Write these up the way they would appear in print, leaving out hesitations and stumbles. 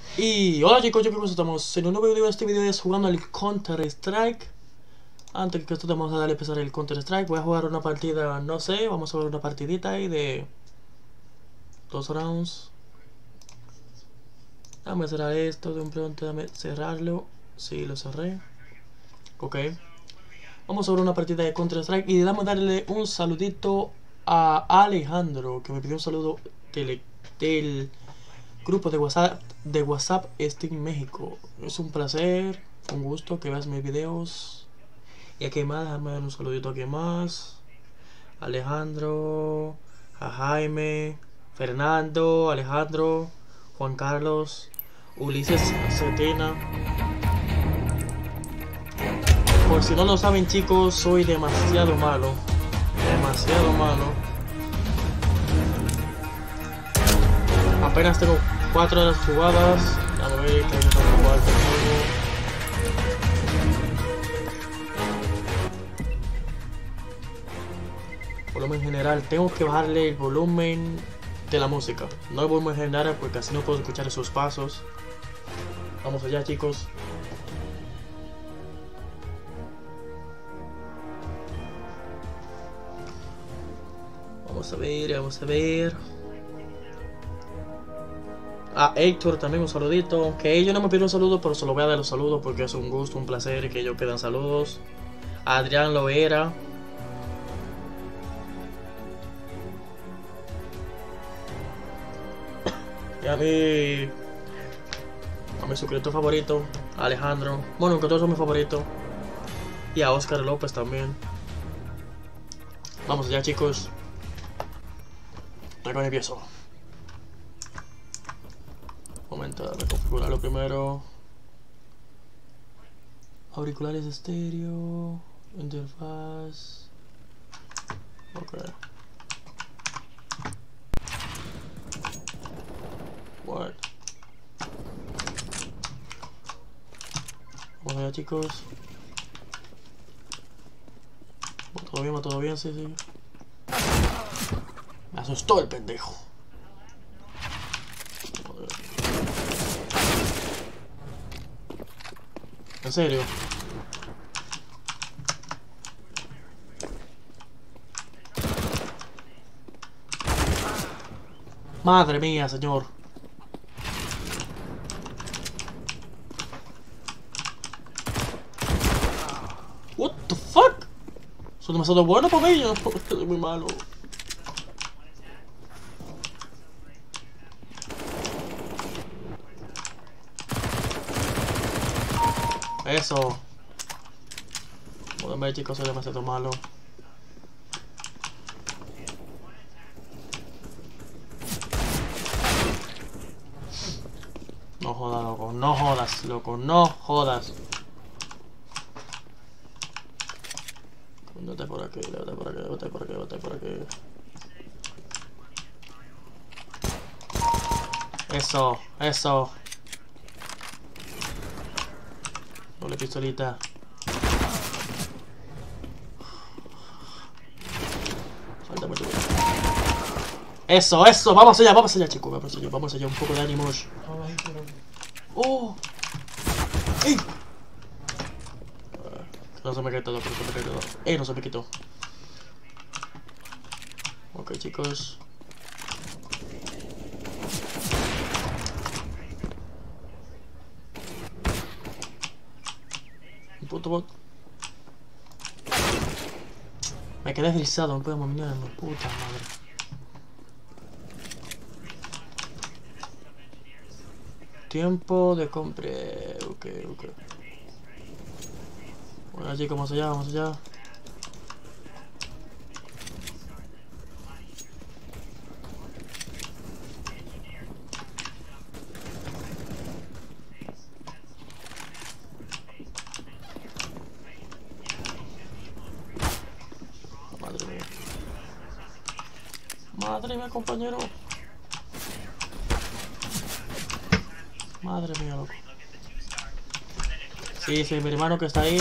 Y hola chicos, yo creo que estamos en un nuevo video. Este video es jugando al Counter Strike. Antes que esto vamos a darle a empezar el Counter Strike. Voy a jugar una partida, no sé, vamos a ver una partidita ahí de 2 rounds. Dame cerrar esto de un pronto, dame cerrarlo. Sí, lo cerré. Ok. Vamos a ver una partida de Counter Strike y damos a darle un saludito a Alejandro, que me pidió un saludo del grupo de WhatsApp Steam México. Es un placer, un gusto que veas mis videos. Y aquí más, déjame dar un saludito aquí más. Alejandro, a Jaime, Fernando, Alejandro, Juan Carlos, Ulises Cetina. Por si no lo saben chicos, soy demasiado malo. Demasiado malo. Apenas tengo 4 de las jugadas. A ver, que hay que jugar conmigo. Volumen general, tengo que bajarle el volumen de la música, no el volumen general porque así no puedo escuchar esos pasos. Vamos allá chicos. Vamos a ver, vamos a ver. A Héctor también un saludito, aunque ellos no me pidieron un saludo, pero se lo voy a dar los saludos porque es un gusto, un placer que ellos pidan saludos. A Adrián Loera. Y a mi suscriptor favorito, Alejandro. Bueno, que todos son mis favoritos. Y a Oscar López también. Vamos allá chicos. Acá empiezo. Momento de configurarlo primero. Auriculares estéreo. Interfaz. Ok. What? Vamos allá chicos. Va todo bien, sí, sí. Me asustó el pendejo. ¿En serio? Madre mía, señor. What the fuck? Soy demasiado bueno para mí, yo soy muy malo. Eso. Pueden ver chicos, soy demasiado malo. No jodas, loco, no jodas, loco, no jodas. Vete por aquí, vete por aquí, vete por aquí, vete por aquí. Eso, eso. Doble pistolita. Falta mucho. Eso, eso, vamos allá chicos, vamos allá, un poco de ánimos. ¡Oh! ¡Ey! No se me quitó, no se me quitó. No se me quitó. Ok chicos. Un puto bot. Me quedé deslizado, no puedo moverme, puta madre. Tiempo de compre. Ok. Bueno chicos, vamos allá, vamos allá. Madre mía. Madre mía, compañero. Madre mía, loco. Sí, mi hermano que está ahí.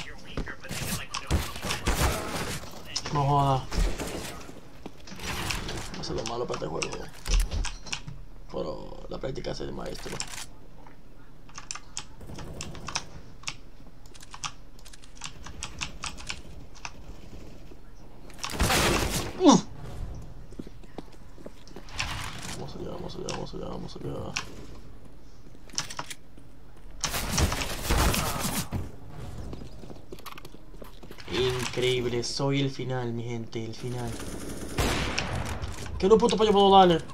No joda. No sé lo malo para este juego. Pero la práctica es el maestro. vamos allá. Increíble, soy el final, mi gente, el final. ¿Qué no puto pollo puedo darle?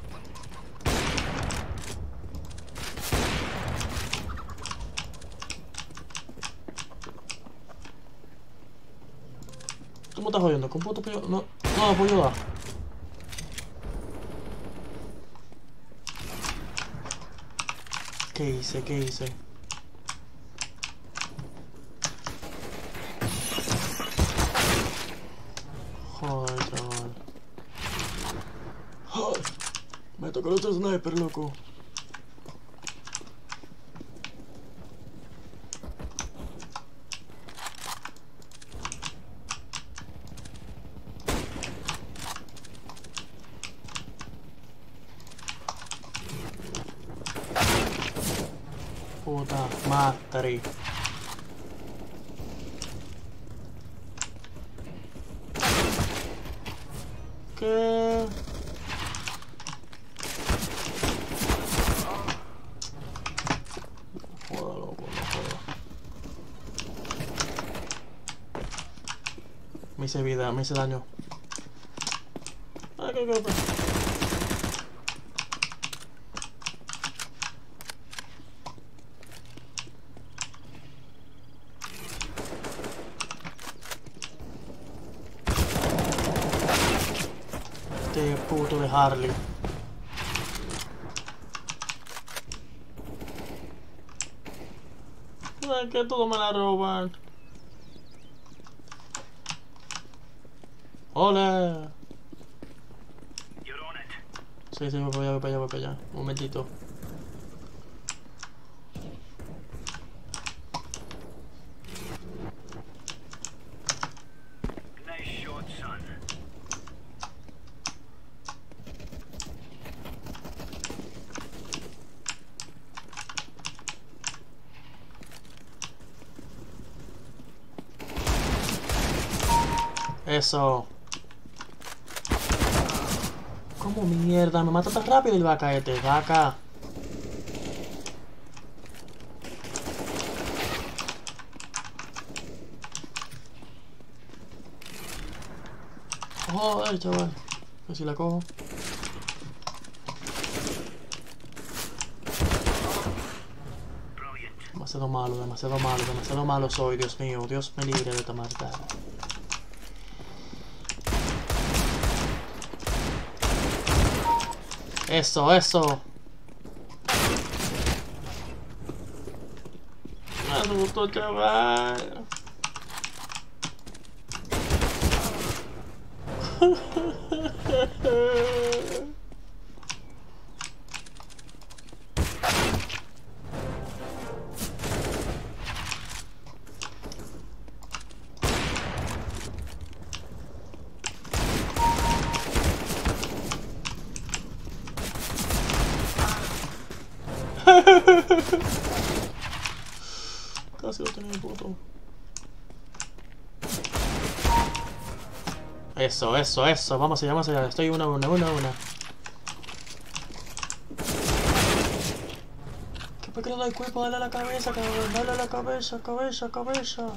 ¿Tú me estás jodiendo? ¿Con puto pollo? No, no, pollo da. ¿Qué hice? ¿Qué hice? Joder, chaval. Joder. Me tocó el otro sniper, loco. Puta madre. ¿Qué? Joda, loco, no joda. Me hice vida, me hice daño. Ay, qué. Este puto de Harley. Ay, que todo me la roban. ¡Hola! Sí, voy para allá, voy para allá, voy para allá. Un momentito. Eso. ¿Cómo mierda? Me mata tan rápido el vaca este, vaca. Joder, chaval. A ver si la cojo. Demasiado malo, demasiado malo, demasiado malo soy, Dios mío. Dios me libre de tomar tal. Eso, eso. Me gustó, chaval. Casi lo tenía, puto. Eso, eso, eso. Vamos allá, vamos allá. Estoy una. ¿Qué por qué no doy cuerpo? Dale a la cabeza, cabrón. Dale a la cabeza, cabeza.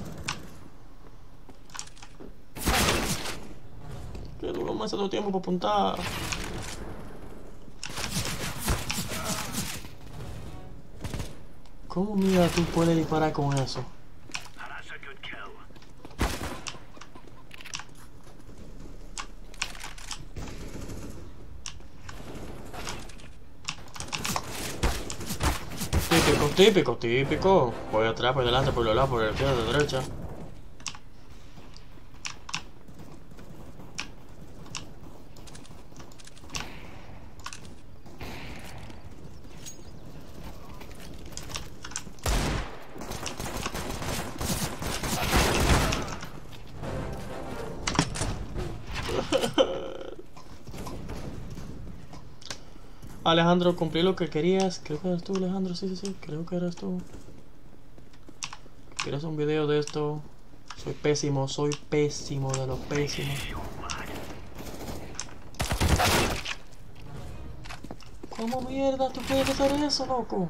Qué duro me hace todo tiempo para apuntar. ¿Cómo mira tú puedes disparar con eso? Típico. Voy atrás, por delante, por los lados, por la izquierda, de derecha. Alejandro, cumplí lo que querías. Creo que eras tú, Alejandro. Sí. Creo que eras tú. ¿Quieres un video de esto? Soy pésimo de lo pésimo. ¿Cómo mierda tú puedes hacer eso, loco?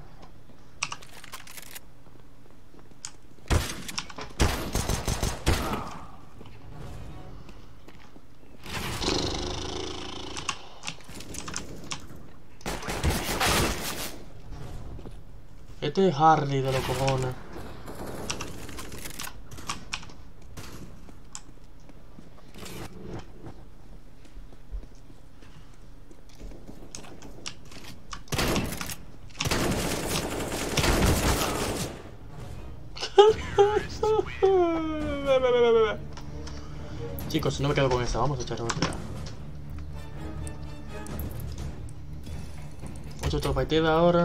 Este es Harley de los cojones. Chicos, no me quedo con esa, vamos a echar otra. Vamos a echar otra partida ahora.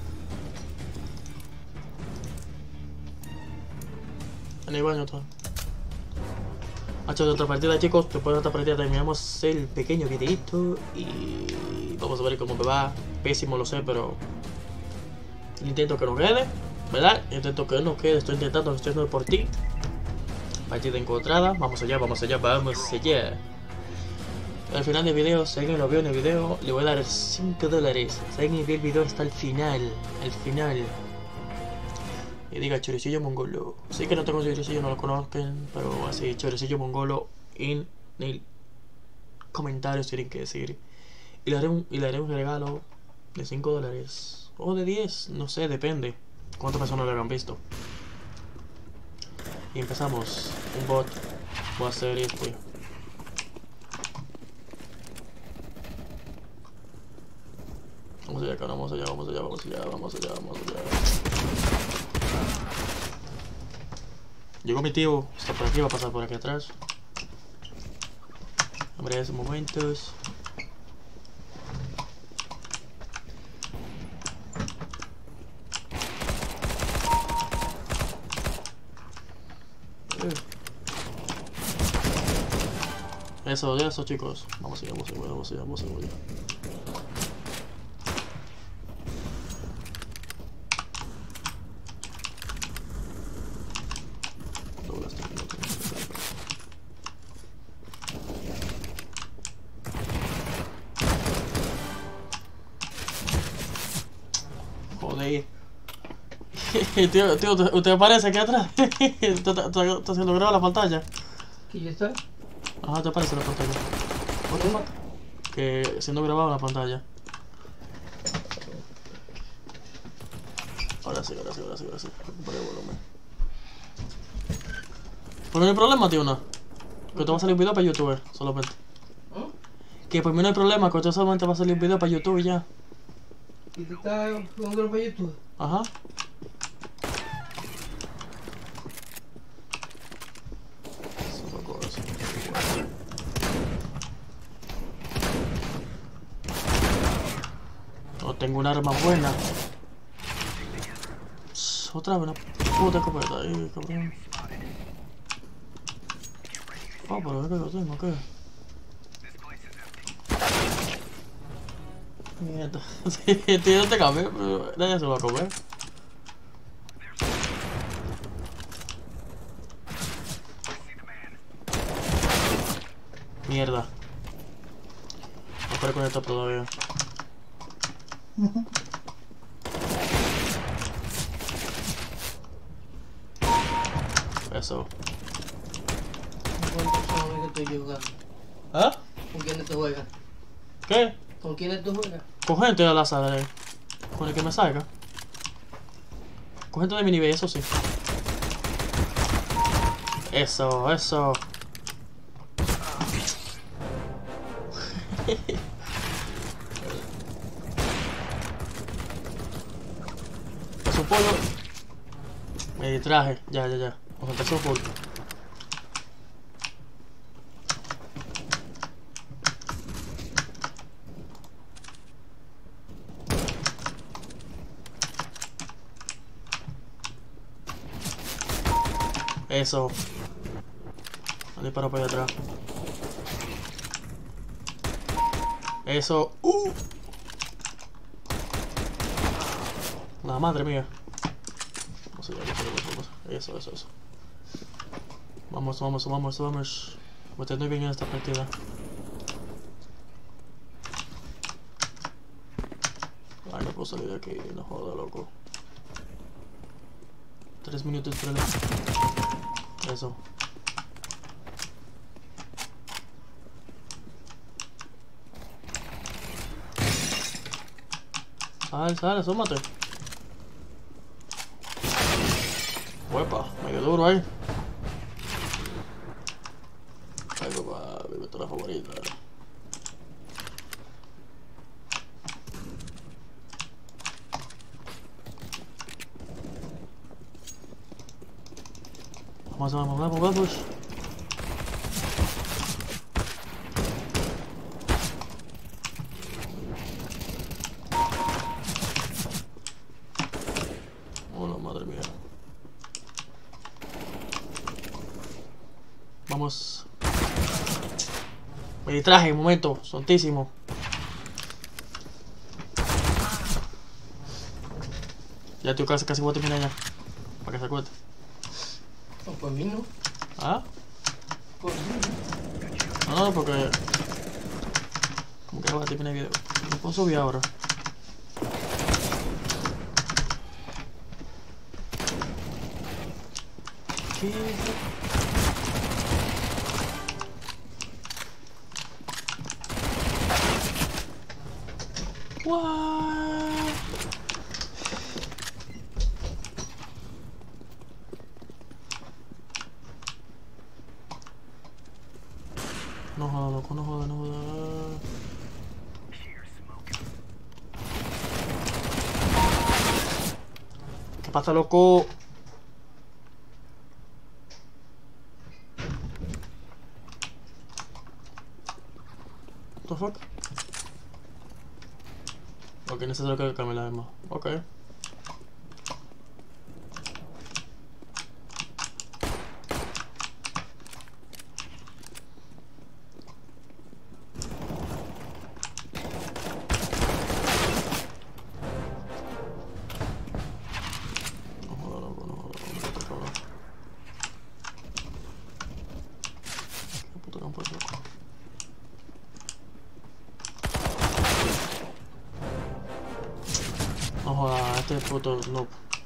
En el baño todo. Ha hecho otra partida, chicos. Después de otra partida terminamos el pequeño videito y vamos a ver cómo me va. Pésimo, lo sé, pero intento que no quede, ¿verdad? Intento que no quede, estoy intentando, estoy haciendo por ti. Partida encontrada, vamos allá, vamos allá, vamos allá. Al final del video, si alguien lo vio en el video, le voy a dar $5. Si alguien vio el video hasta el final, y diga choricillo mongolo. Sí que no tengo choricillo, no lo conozcan, pero así, choricillo mongolo en el comentario tienen que decir. Y le haré un regalo de $5 o de 10, no sé, depende cuántas personas lo habrán visto. Y empezamos. Un bot. Voy a hacer este. Vamos allá, cara, vamos allá, vamos allá, vamos allá, vamos allá, vamos allá. Llegó mi tío, está por aquí, va a pasar por aquí atrás. Hombre, esos momentos. Eso, chicos. Vamos allá, vamos allá, vamos allá, vamos allá. Joder. tío, ¿usted aparece aquí atrás? ¿Está haciendo grabado la pantalla? ¿Qué ya está? Ajá, te aparece la pantalla. Que siendo grabado en la pantalla. Ahora sí. Recupera el volumen. Pues no hay problema, tío, no. Que te va a salir un video para YouTube, solamente. Que por mí no hay problema, que tú solamente va a salir un video para YouTube y ya. ¿Y tú estás jugando para YouTube? Ajá. No tengo un arma buena. Otra vez una puta escopeta ahí, cabrón. Oh, pero es que lo tengo, ¿qué? Mierda. Sí, tío, no te cambies, pero nadie se lo va a comer. Mierda. No puedo conectar todavía. Eso. ¿Cuántos son que estoy jugando? ¿Ah? ¿Con quiénes tú juegas? ¿Qué? ¿Con quiénes tú juegas? Con gente al azar, con el que me salga. Con gente de mi nivel, eso sí. Eso. Es un pollo. Me distraje, ya. Vamos a empezar un pollo. Eso. Me disparo para allá atrás. Eso. La madre mía. Vamos allá. Eso. Vamos. Metiendo bien en esta partida. puedo salir de aquí, no joda, loco. 3 minutos para eso. Sal, asómate. Huepa, medio duro ahí. Ay, papá, mi pistola favorita. Vamos. Oh, madre mía. Vamos. Me distraje un momento, sontísimo. Ya estoy casi voy a terminar ya. Para que se acuerde. No, por mí no. ¿Ah? Por mí no. No, porque... ¿Cómo que voy a terminar el video? No puedo subir ahora. ¿Qué? What? No joda, loco, no joda. ¿Qué pasa, loco? What the fuck? Ok, necesito que cambie la arma. Ok. No joda, loco. ¿Qué puto campo es, loco? No joda, este puto noob.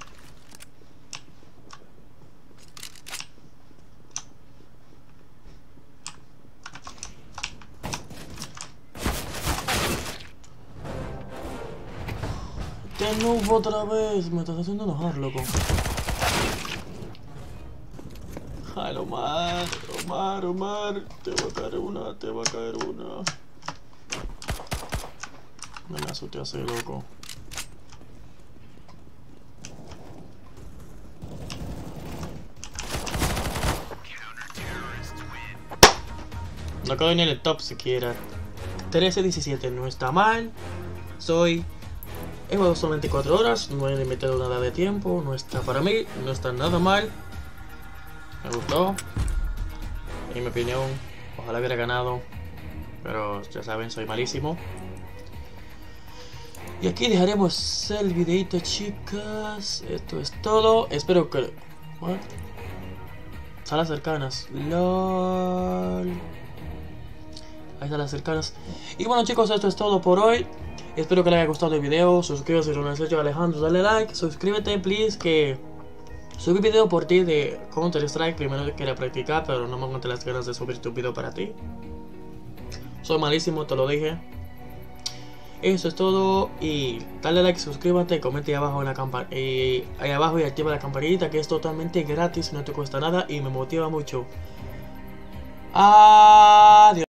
Este noob otra vez, me estás haciendo enojar, loco. Ay, Omar, te va a caer una. No me asusté así, loco. No quedo ni en el top siquiera. 13-17 no está mal. He jugado solamente 4 horas, no he limitado nada de tiempo, no está para mí, no está nada mal. Me gustó. En mi opinión, ojalá hubiera ganado. Pero ya saben, soy malísimo. Y aquí dejaremos el videito, chicas. Esto es todo. Espero que... ¿What? Salas cercanas. LOL. Ahí están las cercanas. Y bueno, chicos, esto es todo por hoy. Espero que les haya gustado el video. Suscríbete si no lo has hecho, Alejandro. Dale like. Suscríbete, please. Que subí video por ti de Counter Strike. Primero quería practicar, pero no me aguanté las ganas de subir tu video para ti. Soy malísimo, te lo dije. Eso es todo. Y dale like, suscríbete, comenta ahí abajo en la ahí abajo y activa la campanita, que es totalmente gratis, no te cuesta nada y me motiva mucho. Adiós.